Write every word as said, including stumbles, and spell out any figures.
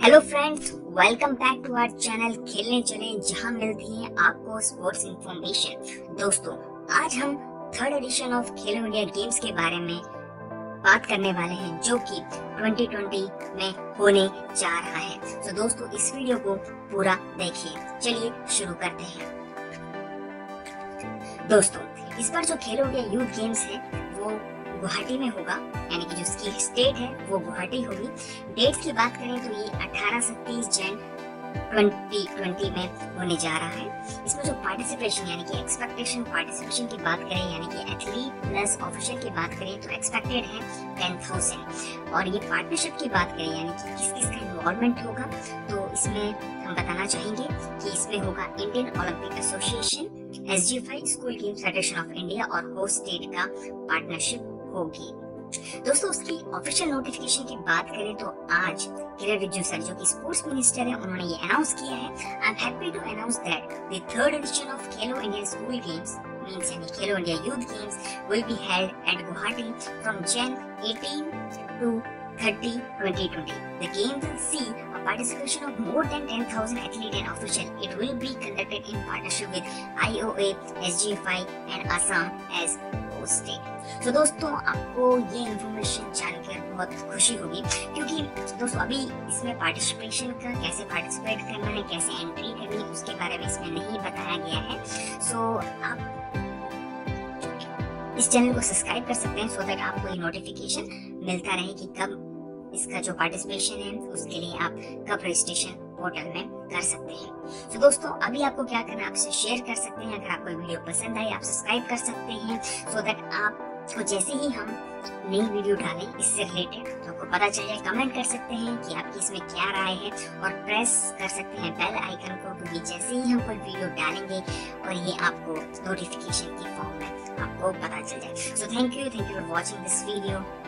Hello friends, welcome back to our channel खेलने चले, जहां मिलती है आपको स्पोर्ट्स इंफॉर्मेशन। दोस्तों, आज हम third edition of Khelo India games के बारे में बात करने वाले हैं, जो कि ट्वेंटी ट्वेंटी में होने जा रहा है। तो दोस्तों, इस वीडियो को पूरा देखिए। चलिए शुरू करते हैं। दोस्तों, इस बार जो खेलो इंडिया यूथ गेम्स है वो गुवाहाटी में होगा, यानी कि जो इसकी स्टेट है वो गुवाहाटी होगी। डेट की बात करें तो ये अठारह से तीस जन ट्वेंटी ट्वेंटी में होने जा रहा है। इसमें जो पार्टिसिपेशन यानी कि एक्सपेक्टेशन पार्टिसिपेशन की बात करें, यानी कि एथलीट प्लस ऑफिशियल की बात करें तो एक्सपेक्टेड है टेन थाउजेंड। और ये पार्टनरशिप की बात करें, यानी कि किस किस का इन्वॉल्वमेंट होगा, तो इसमें हम बताना चाहेंगे कि इसमें होगा Indian Olympic association, S G F I, school games federation of India और होस्ट स्टेट का पार्टनरशिप होगी। दोस्तों, उसकी ऑफिशियल नोटिफिकेशन की बात करें तो आज किरण रिजिजू सर, जो कि स्पोर्ट्स मिनिस्टर है, उन्होंने ये अनाउंस किया है। I am happy to announce that the third edition of Khelo India school games means यानी Khelo India youth games will be held at Guwahati from Jan eighteen to thirty twenty twenty. The games will see a participation of more than ten thousand athletes and officials. It will be conducted in partnership with I O A, S G F I and Assam as host state. तो दोस्तों, आपको ये information जानकर बहुत खुशी होगी, क्योंकि दोस्तों अभी इसमें पार्टिसिपेशन का कैसे पार्टिसिपेट करना है, कैसे एंट्री करनी है, उसके बारे में इसमें नहीं बताया गया है। सो आप इस चैनल को सब्सक्राइब कर सकते हैं, सो दैट आपको ये नोटिफिकेशन मिलता रहे कि कब इसका जो पार्टिसिपेशन है उसके लिए आप कब रजिस्ट्रेशन पोर्टल में कर सकते हैं। तो दोस्तों, अभी आपको क्या करना है, आपसे शेयर कर सकते हैं। अगर आपको वीडियो पसंद आई, आप सब्सक्राइब कर सकते हैं, सो दैट आपको जैसे ही हम नई वीडियो डालें इससे रिलेटेड तो आपको पता चल जाए। कमेंट कर सकते हैं कि आपकी इसमें क्या राय है, और प्रेस कर सकते हैं बेल आइकन को, क्योंकि जैसे ही हम कोई वीडियो डालेंगे और ये आपको नोटिफिकेशन की फॉर्म में आपको पता चल जाए। So thank you thank you for watching this video.